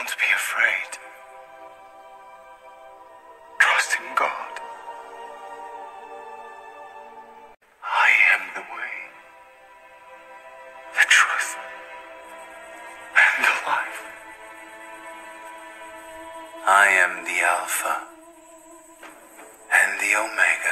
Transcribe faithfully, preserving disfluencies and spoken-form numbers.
Don't be afraid. Trust in God. I am the way, the truth, and the life. I am the Alpha and the Omega.